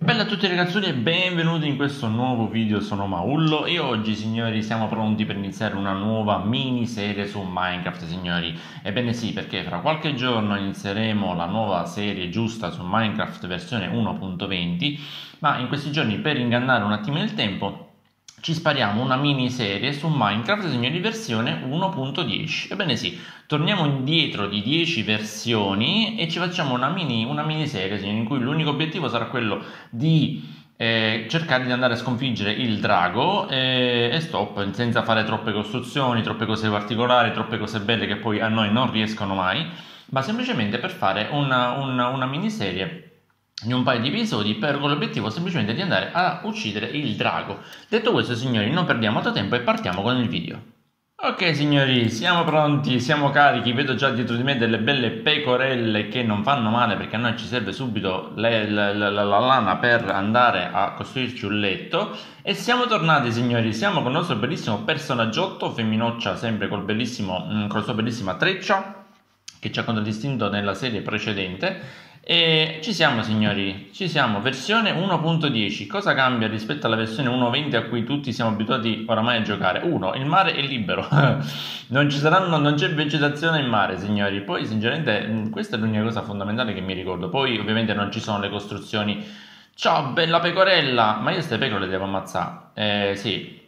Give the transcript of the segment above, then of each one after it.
Bella a tutti ragazzoni e benvenuti in questo nuovo video, sono Maullo e oggi signori siamo pronti per iniziare una nuova miniserie su Minecraft signori. Ebbene sì, perché fra qualche giorno inizieremo la nuova serie giusta su Minecraft versione 1.20, ma in questi giorni per ingannare un attimino il tempo ci spariamo una miniserie su Minecraft signori versione 1.10. Ebbene sì, torniamo indietro di 10 versioni e ci facciamo una miniserie signori, in cui l'unico obiettivo sarà quello di cercare di andare a sconfiggere il drago e stop, senza fare troppe costruzioni, troppe cose particolari, troppe cose belle che poi a noi non riescono mai, ma semplicemente per fare una miniserie di un paio di episodi con l'obiettivo semplicemente di andare a uccidere il drago. Detto questo signori, non perdiamo altro tempo e partiamo con il video. Ok signori, siamo pronti, siamo carichi, vedo già dietro di me delle belle pecorelle che non fanno male perché a noi ci serve subito la lana per andare a costruirci un letto. E siamo tornati signori, siamo con il nostro bellissimo personaggiotto, femminoccia sempre con la sua bellissima treccia che ci ha contraddistinto nella serie precedente. E ci siamo signori, ci siamo, versione 1.10. Cosa cambia rispetto alla versione 1.20 a cui tutti siamo abituati oramai a giocare? Uno, il mare è libero, non c'è vegetazione in mare signori. Poi sinceramente questa è l'unica cosa fondamentale che mi ricordo. Poi ovviamente non ci sono le costruzioni. Ciao bella pecorella, ma io queste pecore le devo ammazzare. Sì,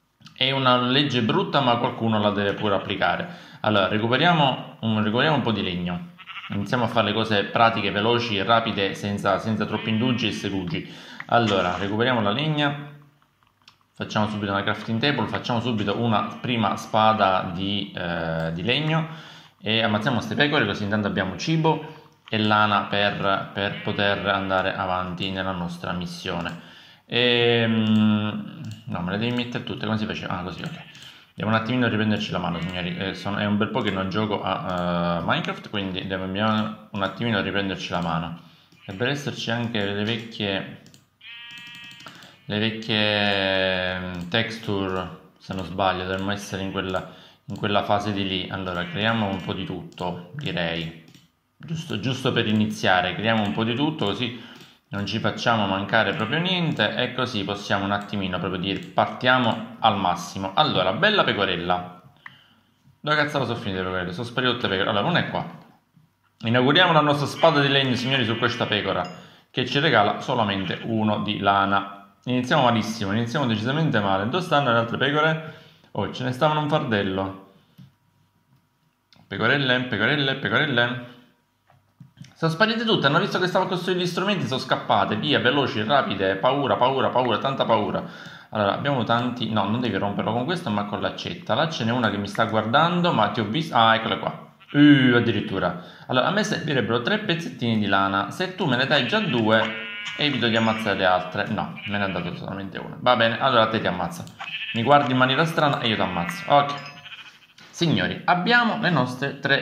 è una legge brutta ma qualcuno la deve pure applicare. Allora recuperiamo un po' di legno. Iniziamo a fare le cose pratiche, veloci e rapide, senza troppi indugi e sedugi. Allora, recuperiamo la legna, facciamo subito una crafting table, facciamo subito una prima spada di legno e ammazziamo queste pecore, così intanto abbiamo cibo e lana per poter andare avanti nella nostra missione. No, me le devi mettere tutte, come si faceva? Ah, così, ok. Devo un attimino riprenderci la mano signori, è un bel po' che non gioco a Minecraft, quindi dobbiamo un attimino riprenderci la mano. Dovrebbero esserci anche le vecchie texture, se non sbaglio, dovremmo essere in quella fase di lì. Allora, creiamo un po' di tutto, direi, giusto per iniziare, creiamo un po' di tutto così non ci facciamo mancare proprio niente e così possiamo un attimino proprio dire partiamo al massimo. Allora, bella pecorella, dove cazzo sono finite le pecorelle? Sono sparite tutte le pecore. Allora, non è qua. Inauguriamo la nostra spada di legno signori su questa pecora che ci regala solamente uno di lana. Iniziamo malissimo, iniziamo decisamente male. Dove stanno le altre pecore? Oh, ce ne stavano un fardello. Pecorelle, pecorelle, pecorelle. Sono sparite tutte, hanno visto che stavo a costruire gli strumenti, sono scappate, via, veloci, rapide, paura, paura, paura, tanta paura. Allora, abbiamo tanti... No, non devi romperlo con questo, ma con l'accetta. Là ce n'è una che mi sta guardando, ma ti ho visto... Ah, eccola qua. Addirittura. Allora, a me servirebbero 3 pezzettini di lana. Se tu me ne dai già 2, evito di ammazzare le altre. No, me ne ha dato solamente una. Va bene, allora a te ti ammazza. Mi guardi in maniera strana e io ti ammazzo. Ok. Signori, abbiamo i nostri 3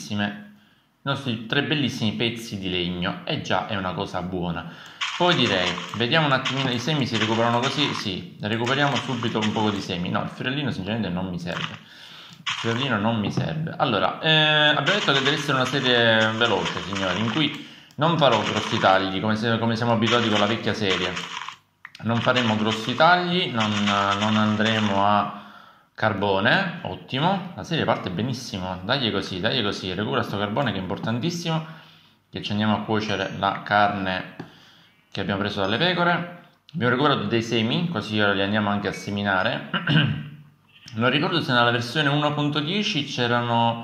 bellissimi pezzi di legno e già è una cosa buona. Poi direi, vediamo un attimino, i semi si recuperano così? Sì, recuperiamo subito un po' di semi. No, il fiorellino sinceramente non mi serve. Il fiorellino non mi serve. Allora, abbiamo detto che deve essere una serie veloce, signori, in cui non farò grossi tagli, come siamo abituati con la vecchia serie. Non faremo grossi tagli, non andremo a carbone, ottimo, la serie parte benissimo, dagli così, recupera sto carbone che è importantissimo, che ci andiamo a cuocere la carne che abbiamo preso dalle pecore. Abbiamo recuperato dei semi, così ora li andiamo anche a seminare. Non ricordo se nella versione 1.10 c'erano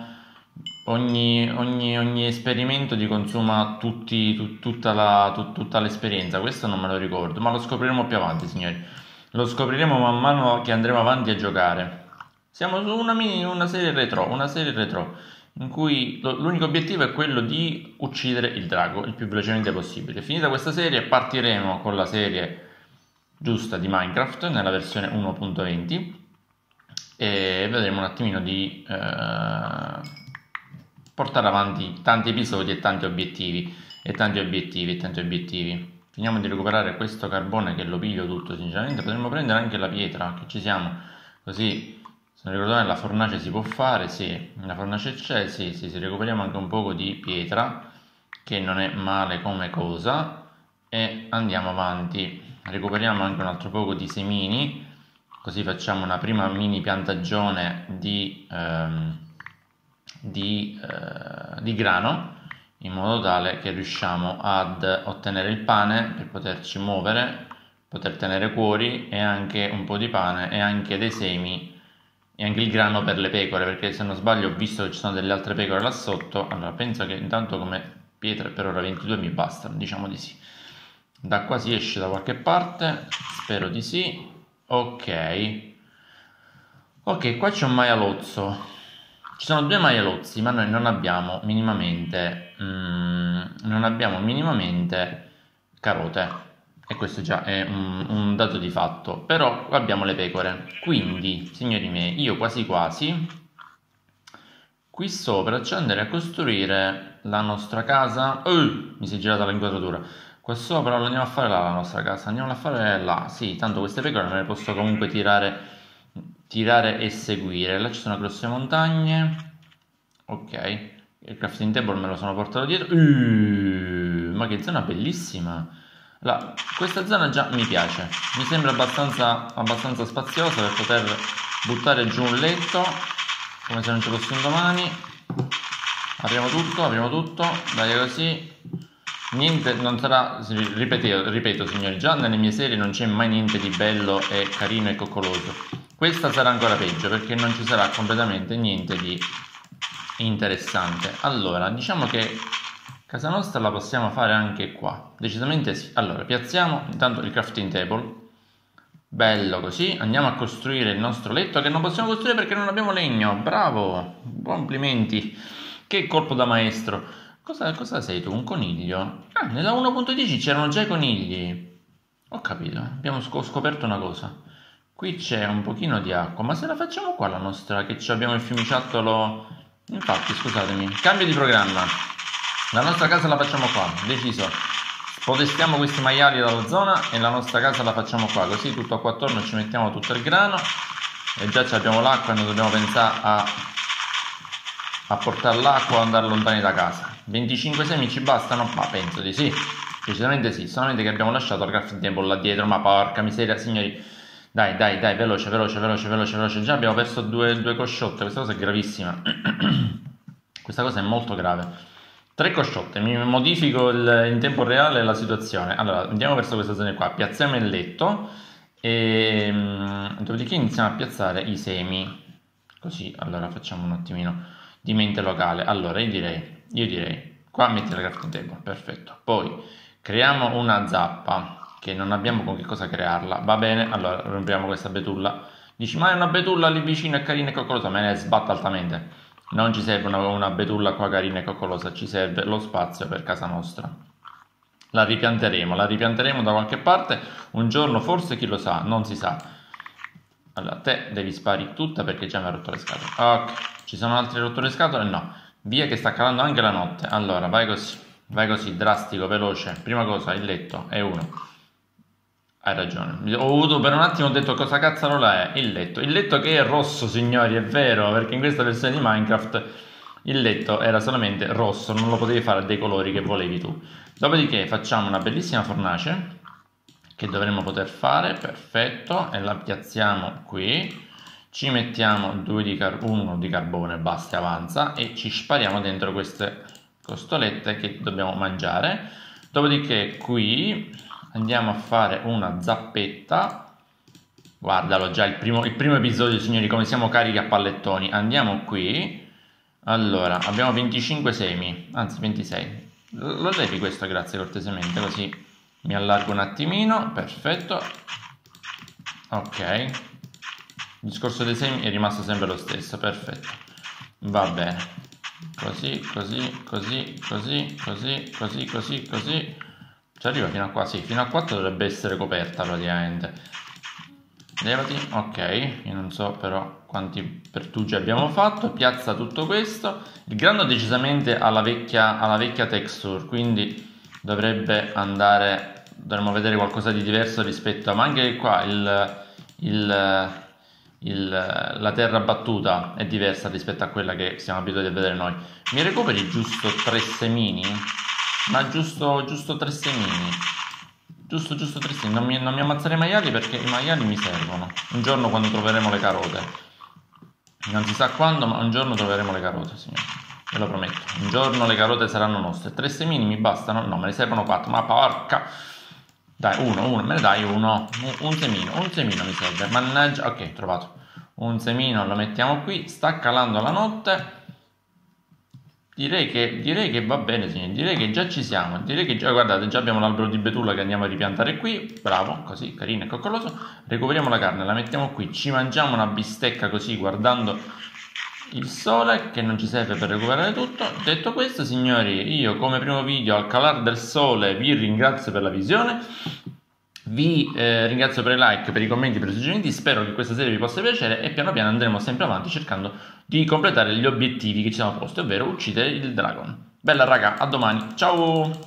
ogni esperimento ti consuma tutta l'esperienza, questo non me lo ricordo, ma lo scopriremo più avanti signori, lo scopriremo man mano che andremo avanti a giocare. Siamo su una serie retro, in cui l'unico obiettivo è quello di uccidere il drago il più velocemente possibile. Finita questa serie partiremo con la serie giusta di Minecraft nella versione 1.20 e vedremo un attimino di portare avanti tanti episodi e tanti obiettivi. Finiamo di recuperare questo carbone che lo piglio tutto sinceramente. Potremmo prendere anche la pietra che ci siamo, così se non ricordo bene la fornace si può fare, sì, la fornace c'è, sì, recuperiamo anche un poco di pietra che non è male come cosa. e andiamo avanti. Recuperiamo anche un altro poco di semini, così facciamo una prima mini piantagione di grano, in modo tale che riusciamo ad ottenere il pane per poterci muovere, poter tenere cuori e anche un po' di pane e anche dei semi e anche il grano per le pecore, perché se non sbaglio ho visto che ci sono delle altre pecore là sotto. Allora penso che intanto come pietre per ora 22 mi bastano, diciamo di sì. Da qua si esce da qualche parte, spero di sì. Ok, qua c'è un maialozzo. Ci sono due maialozzi, ma noi non abbiamo minimamente carote, e questo già è un dato di fatto. Però abbiamo le pecore, quindi signori miei, io quasi quasi qui sopra ci andrei a costruire la nostra casa. Mi si è girata l'inquadratura. Qua sopra lo andiamo a fare là la nostra casa, andiamo a fare là. Sì, tanto queste pecore me le posso comunque tirare e seguire. Là ci sono grosse montagne. Ok, il crafting table me lo sono portato dietro. Ma che zona bellissima. Allora, questa zona già mi piace, mi sembra abbastanza spaziosa per poter buttare giù un letto come se non ci fosse un domani. Apriamo tutto, dai, così. Niente, non sarà, ripeto signori, già nelle mie serie non c'è mai niente di bello e carino e coccoloso. Questa sarà ancora peggio, perché non ci sarà completamente niente di interessante. Allora, diciamo che casa nostra la possiamo fare anche qua, decisamente sì. Allora, piazziamo intanto il crafting table, bello così. Andiamo a costruire il nostro letto, che non possiamo costruire perché non abbiamo legno. Bravo, complimenti, che colpo da maestro. Cosa sei tu, un coniglio? Ah, nella 1.10 c'erano già i conigli. Ho capito, abbiamo scoperto una cosa. Qui c'è un pochino di acqua, ma se la facciamo qua la nostra, che abbiamo il fiumiciattolo. Infatti, scusatemi, cambio di programma. La nostra casa la facciamo qua, deciso. Spodestiamo questi maiali dalla zona e la nostra casa la facciamo qua, così tutto qua attorno ci mettiamo tutto il grano e già abbiamo l'acqua e non dobbiamo pensare a portare l'acqua o andare lontani da casa. 25 semi ci bastano? Ma penso di sì, decisamente sì, solamente che abbiamo lasciato il crafting table là dietro. Ma porca miseria, signori, dai, veloce, già abbiamo perso due cosciotte, questa cosa è gravissima. Questa cosa è molto grave. 3 cosciotte, mi modifico in tempo reale la situazione. Allora, andiamo verso questa zona qua, piazziamo il letto e dopodiché iniziamo a piazzare i semi. Così, allora facciamo un attimino di mente locale. Allora, io direi, qua metti la crafting table, perfetto. Poi creiamo una zappa, che non abbiamo con che cosa crearla. Va bene, allora rompiamo questa betulla. Dici, ma è una betulla lì vicino, è carina e coccolosa, me ne sbatto altamente. Non ci serve una betulla qua carina e coccolosa, ci serve lo spazio per casa nostra. La ripianteremo da qualche parte un giorno, forse, chi lo sa, non si sa. Allora, te devi spari tutta perché già mi ha rotto le scatole. Ok, ci sono altre rotture scatole? No. Via che sta calando anche la notte. Allora, vai così, drastico, veloce. Prima cosa, il letto è uno. Hai ragione. Ho avuto per un attimo, ho detto cosa cazzarola è il letto. Il letto che è rosso, signori, è vero, perché in questa versione di Minecraft il letto era solamente rosso, non lo potevi fare dei colori che volevi tu. Dopodiché facciamo una bellissima fornace che dovremmo poter fare, perfetto, e la piazziamo qui. Ci mettiamo uno di carbone, basta, avanza, e ci spariamo dentro queste costolette che dobbiamo mangiare. Dopodiché qui andiamo a fare una zappetta. Guardalo già, il primo episodio, signori, come siamo carichi a pallettoni. Andiamo qui. Allora, abbiamo 25 semi, anzi 26. Lo levi questo, grazie, cortesemente, così mi allargo un attimino. Perfetto. Ok. Il discorso dei semi è rimasto sempre lo stesso, perfetto. Va bene. Così. Ci arriva fino a qua, sì, fino a qua dovrebbe essere coperta praticamente. Levati, ok, io non so però quanti pertugi abbiamo fatto. Piazza tutto questo. Il grano decisamente alla vecchia texture, quindi dovremmo vedere qualcosa di diverso rispetto a, ma anche qua la terra battuta è diversa rispetto a quella che siamo abituati a vedere noi. Mi recuperi giusto 3 semini? Ma giusto 3 semini. Giusto, giusto, Tristan, non mi ammazzare i maiali perché i maiali mi servono. Un giorno quando troveremo le carote. Non si sa quando, ma un giorno troveremo le carote, signore. Ve lo prometto. Un giorno le carote saranno nostre. 3 semini mi bastano? No, me ne servono 4. Ma porca... Dai, uno, me ne dai uno. Un semino mi serve. Mannaggia, ok, trovato. Un semino lo mettiamo qui. Sta calando la notte. Direi che va bene, signori. Direi che già ci siamo. Direi che già, guardate, già abbiamo l'albero di betulla che andiamo a ripiantare qui. Bravo, così, carino e coccoloso. Recuperiamo la carne, la mettiamo qui. Ci mangiamo una bistecca così, guardando il sole, che non ci serve per recuperare tutto. Detto questo, signori, io come primo video al calare del sole vi ringrazio per la visione. Vi ringrazio per i like, per i commenti, per i suggerimenti. Spero che questa serie vi possa piacere e piano piano andremo sempre avanti cercando di completare gli obiettivi che ci siamo posti, ovvero uccidere il dragon. Bella raga, a domani, ciao!